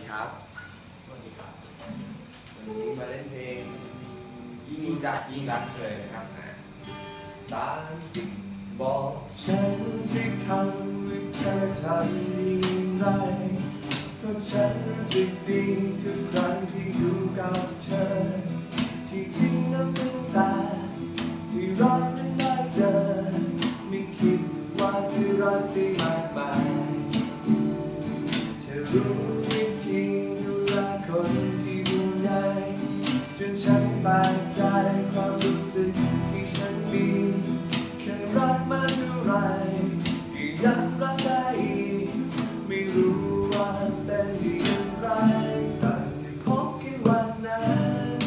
ครับสวัสดีครับวันนี้มาเล่นเพลงยิ่งจากยิ่งรักเฉยนะครับ 30บอกฉันสิคำว่าเธอทำอย่างไรเพราะฉันรู้สึกดีทุกครั้งที่อยู่กับเธอที่จริงนับตั้งแต่ที่เรานั้นได้เจอไม่คิดว่าจะรักได้มากมายเธอรู้วิธีดูแลคนที่ดูใยจนฉันแปลกใจความรู้สึกที่ฉันมีแค่รักมาเท่าไรก็ยังรักได้อีกไม่รู้ว่าเป็นอย่างไรตั้งแต่พบกันวันนั้น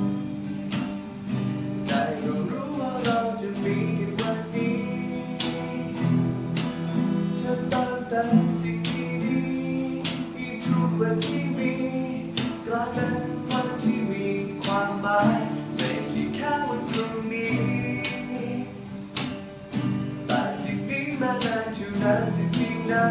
ใจก็รู้ว่าเราจะมีกันวันนี้เธอเติมเต็มสิ่งดีๆที่ทุกวันที่มีกลายเป็นวันที่มีความหมายไม่ใช่แค่วันพรุ่งนี้แต่จากนี้มานานเท่านั้นสักเพียงไหน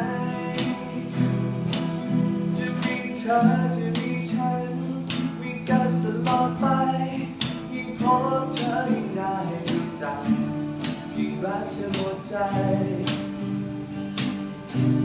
จะมีเธอจะมีฉันมีกันตลอดไปยิ่งพบเธอยิ่งได้รู้จักยิ่งรักเธอหมดใจ